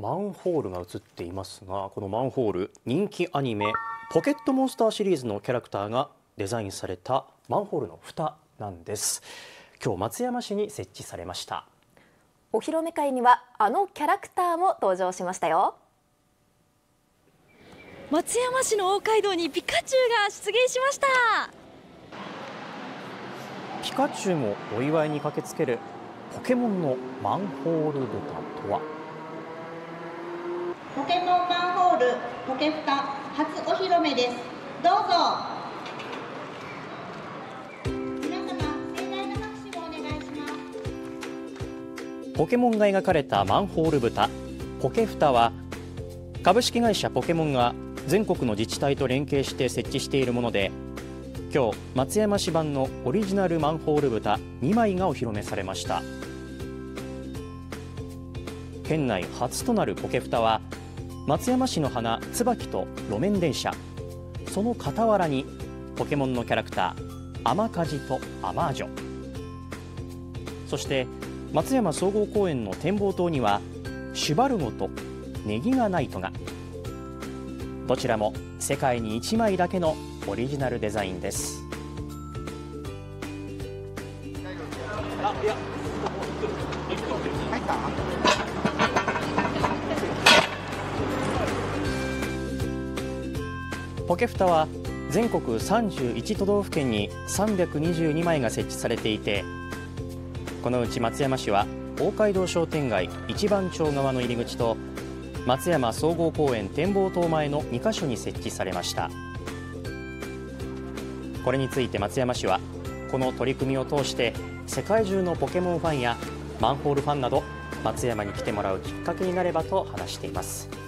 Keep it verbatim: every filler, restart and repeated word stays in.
マンホールが映っていますが、このマンホール、人気アニメポケットモンスターシリーズのキャラクターがデザインされたマンホールの蓋なんです。今日松山市に設置されました。 お披露目会にはあのキャラクターも登場しましたよ。 松山市の大街道にピカチュウが出現しました。 ピカチュウもお祝いに駆けつけるポケモンのマンホール蓋とは。 ポケモンマンホールポケフタ初お披露目です。どうぞ。皆様盛大な拍手をお願いします。 ポケモンが描かれたマンホール蓋ポケフタは、株式会社ポケモンが全国の自治体と連携して設置しているもので、今日松山市版のオリジナルマンホール蓋にまいがお披露目されました。県内初となるポケフタは、松山市の花椿と路面電車、その傍らにポケモンのキャラクターアマカジとアマージョ、そして松山総合公園の展望塔にはシュバルゴとネギガナイトが、どちらも世界にいちまいだけのオリジナルデザインです。あ、いや、入った？ポケフタは全国さんじゅういち都道府県にさんびゃくにじゅうにまいが設置されていて、このうち松山市は大街道商店街一番町側の入り口と松山総合公園展望塔前のにかしょに設置されました。これについて松山市は、この取り組みを通して世界中のポケモンファンやマンホールファンなど松山に来てもらうきっかけになればと話しています。